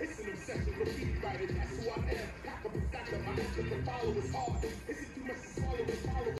It's an obsession with beat writing, that's who I am. Pack up and stack up, my action to follow is hard. Is it too much to swallow?